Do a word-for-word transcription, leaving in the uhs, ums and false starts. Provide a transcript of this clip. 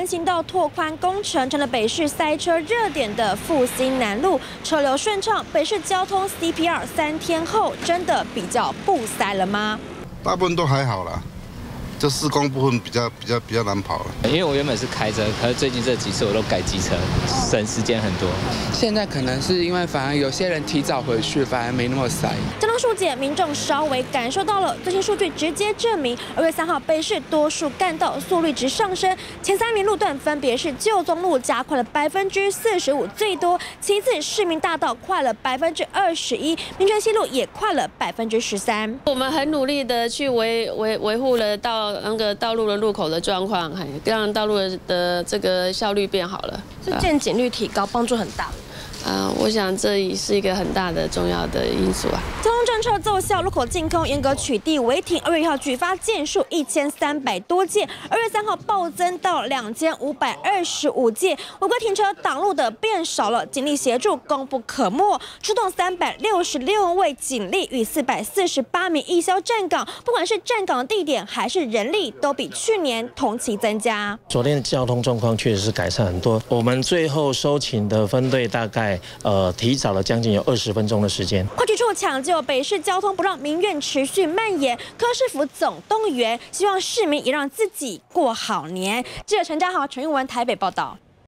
人行道拓宽工程成了北市塞车热点的复兴南路，车流顺畅。北市交通 C P R 三天后真的比较不塞了吗？ 大部分都还好啦。 这施工部分比较比较比较难跑了， 因为我原本是开车，可是最近这几次我都改机车，省时间很多。 现在可能是因为反而有些人提早回去，反而没那么塞。 交通疏解，民众稍微感受到了。最新数据直接证明，二月三号北市多数干道速率值上升，前三名路段分别是旧宗路加快了百分之四十五最多，其次市民大道快了百分之二十一，民权西路也快了百分之十三。 我们很努力的去维维维护了到。 那个道路的路口的状况，让道路的这个效率变好了， 是见警率提高，帮助很大。 啊、呃，我想这也是一个很大的重要的因素啊。 交通政策奏效，路口净空严格取缔违停。二月一号举发件数一千三百多件，二月三号暴增到两千五百二十五件。违规停车挡路的变少了，警力协助功不可没，出动三百六十六位警力与四百四十八名义消站岗，不管是站岗的地点还是人力，都比去年同期增加。 昨天的交通状况确实是改善很多，我们最后收勤的分队大概。 呃，提早了将近有二十分钟的时间。 快局处抢救北市交通，不让民怨持续蔓延。柯市府总动员，希望市民也让自己过好年。记者陈家豪、陈玉文台北报道。